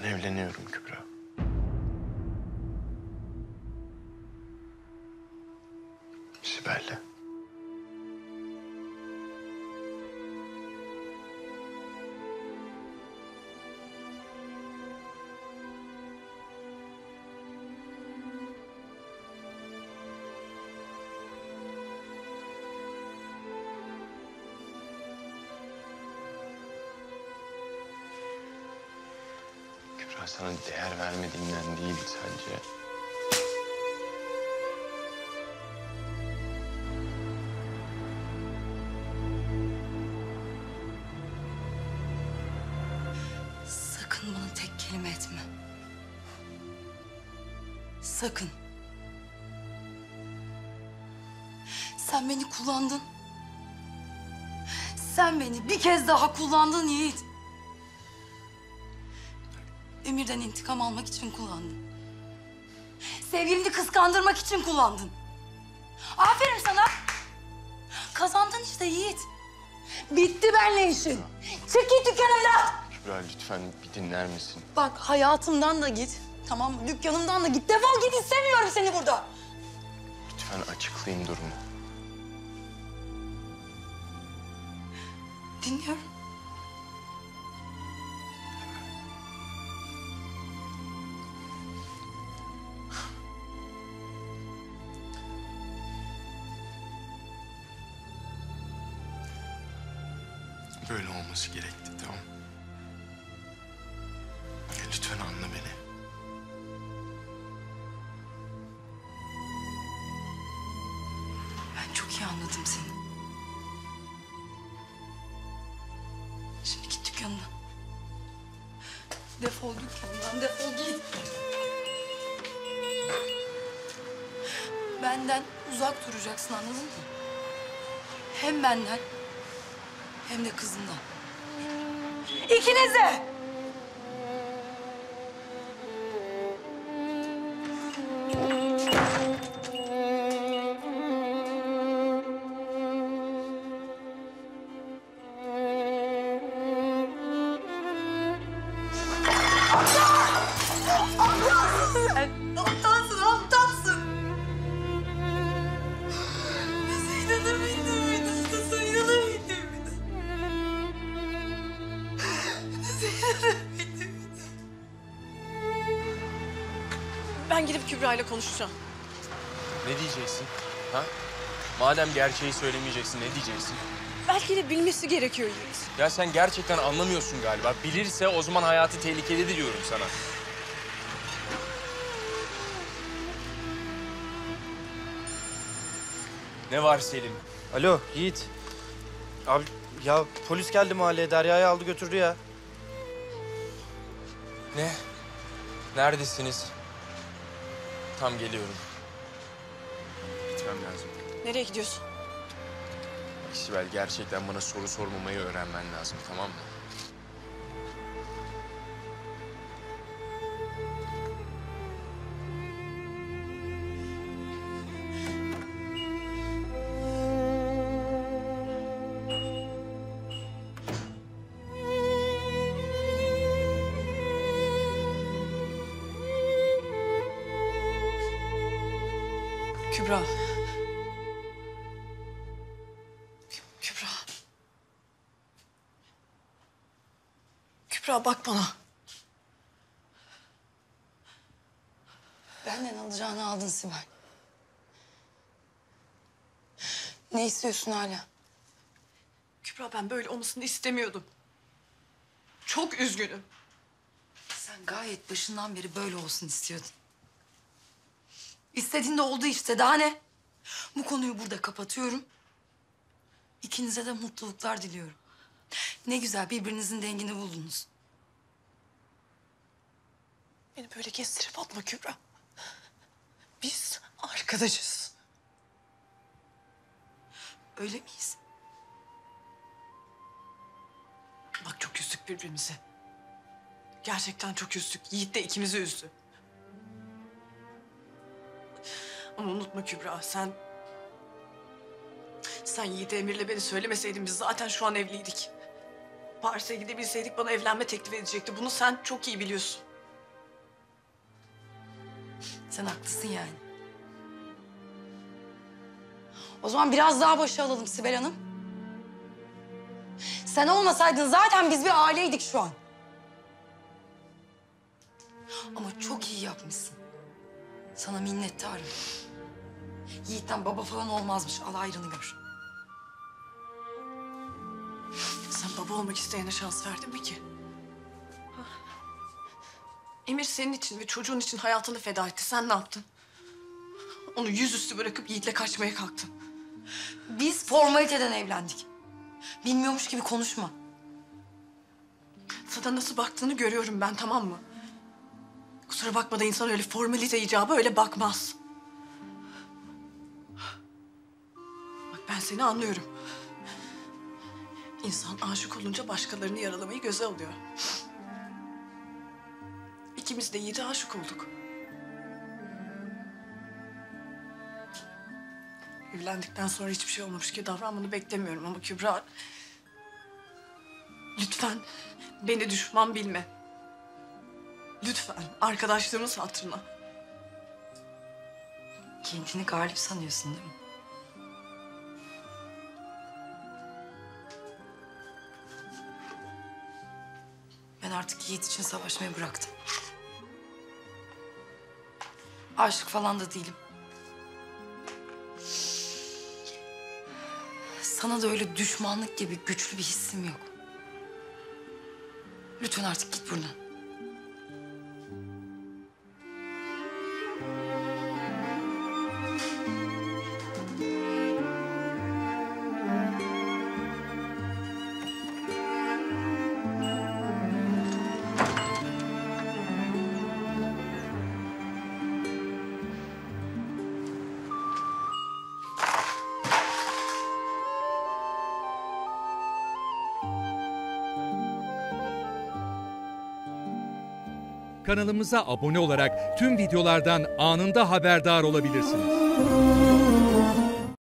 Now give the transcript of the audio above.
Ben evleniyorum Kübra. Sibel'le. Kübra, sana değer vermediğimden değil sadece. Sakın bana tek kelime etme. Sakın. Sen beni kullandın. Sen beni bir kez daha kullandın Yiğit. Emir'den intikam almak için kullandın. Sevgilini kıskandırmak için kullandın. Aferin sana. Kazandın işte Yiğit. Bitti benimle işin. Çık git dükkanımdan. Kübra, lütfen bir dinler misin? Bak hayatımdan da git. Tamam mı? Dükkanımdan da git. Defol git, istemiyorum seni burada. Lütfen açıklayayım durumu. Dinliyorum. Böyle olması gerekti, tamam. Ya lütfen anla beni. Ben çok iyi anladım seni. Şimdi git dükkanına. Defol dükkanından, defol git. Benden uzak duracaksın, anladın mı? Hem benden hem de kızından. İkiniz de! Aptalsın, aptalsın. Nasıl inanabildim bir daha? Nasıl inanabildim bir daha? Nasıl inanabildim bir daha? Ben gidip Kübra ile konuşacağım. Ne diyeceksin? Ha? Madem gerçeği söylemeyeceksin, ne diyeceksin? Belki de bilmesi gerekiyor Yiğit. Ya sen gerçekten anlamıyorsun galiba. Bilirse o zaman hayatı tehlikede diyorum sana. Ne var Selim? Alo Yiğit. Abi ya polis geldi mahalleye, Derya'yı aldı götürdü ya. Ne? Neredesiniz? Tam geliyorum. Gitmem lazım. Nereye gidiyorsun? Bak Sibel, gerçekten bana soru sormamayı öğrenmen lazım, tamam mı? Kübra. Kübra. Kübra bak bana. Benden alacağını aldın Sibel. Ne istiyorsun hala? Kübra ben böyle olmasını istemiyordum. Çok üzgünüm. Sen gayet başından beri böyle olsun istiyordun. İstediğin de oldu işte. Daha ne? Bu konuyu burada kapatıyorum. İkinize de mutluluklar diliyorum. Ne güzel birbirinizin dengini buldunuz. Beni böyle kestirip atma Kübra. Biz arkadaşız. Öyle miyiz? Bak çok üzdük birbirimizi. Gerçekten çok üzdük. Yiğit de ikimizi üzdü. Ama unutma Kübra, sen Yiğit'e Emir'le beni söylemeseydin biz zaten şu an evliydik. Paris'e gidebilseydik bana evlenme teklif edecekti. Bunu sen çok iyi biliyorsun. Sen haklısın yani. O zaman biraz daha başa alalım Sibel Hanım. Sen olmasaydın zaten biz bir aileydik şu an. Ama çok iyi yapmışsın. Sana minnettarım. Yiğit'ten baba falan olmazmış. Al ayrını gör. Sen baba olmak isteyene şans verdin mi ki? Ha? Emir senin için ve çocuğun için hayatını feda etti. Sen ne yaptın? Onu yüzüstü bırakıp Yiğit'le kaçmaya kalktın. Biz formaliteden evlendik. Bilmiyormuş gibi konuşma. Sana nasıl baktığını görüyorum ben, tamam mı? Kusura bakma da insan öyle formalite icabı öyle bakmaz. Bak ben seni anlıyorum. İnsan aşık olunca başkalarını yaralamayı göze alıyor. İkimiz de Yiğit'e aşık olduk. Evlendikten sonra hiçbir şey olmamış gibi davranmanı beklemiyorum ama Kübra... Lütfen beni düşman bilme. Lütfen arkadaşlarımız hatırına. Kendini galip sanıyorsun değil mi? Ben artık Yiğit için savaşmayı bıraktım. Aşık falan da değilim. Sana da öyle düşmanlık gibi güçlü bir hissim yok. Lütfen artık git buradan. Kanalımıza abone olarak tüm videolardan anında haberdar olabilirsiniz.